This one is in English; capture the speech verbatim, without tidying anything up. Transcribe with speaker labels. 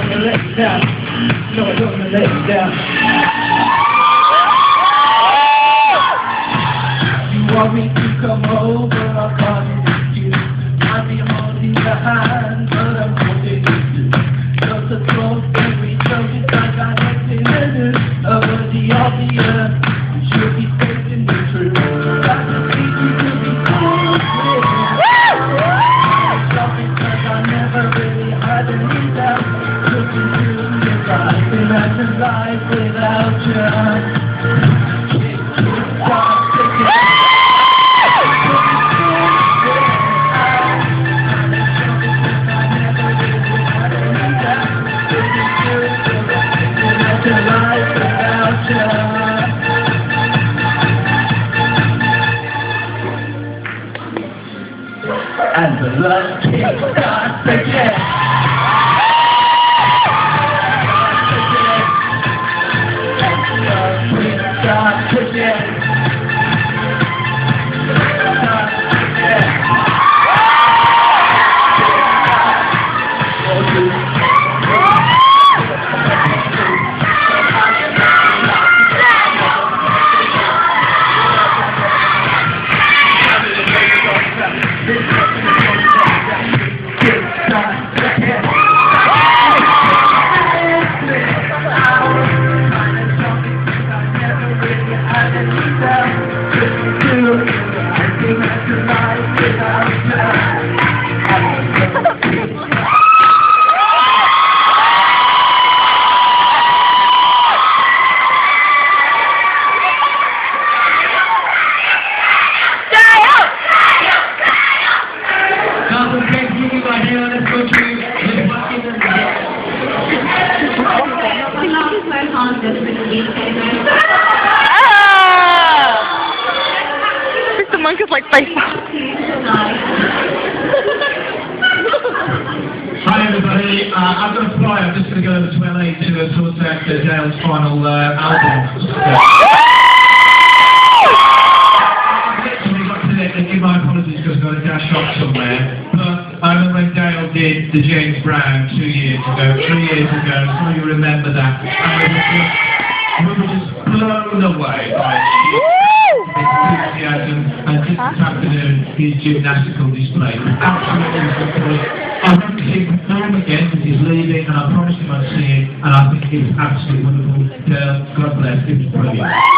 Speaker 1: wanna let you down. No, I don't wanna let you down. You want me to come over, I'll call it you. I be holding your hand, but I'm holding you. Just a close and we chose it like I had been in it. Over the obvious, you should be facing the truth. Got to see you to be cool with it. Something cause I never really had any doubt. Looking through your eyes, imagine life without you. Kick, kick, stop, kick it. And the love kick starts again. And the kick starts again.
Speaker 2: The monk is like face.
Speaker 3: Hi everybody, uh, I've got a fly, I'm just going to go over to L A to uh, sort out uh, Dale's final uh, album. I've literally got to give my apologies because I've got a dash off somewhere, but I remember when Dale did the James Brown two years ago, three years ago, some of you remember that, and we were just blown away by enthusiasm, and just this afternoon his gymnastical display. Absolutely wonderful. I want to see him perform again because he's leaving, and I promised him I'd see him, and I think it was absolutely wonderful. Dale, God bless, it was brilliant.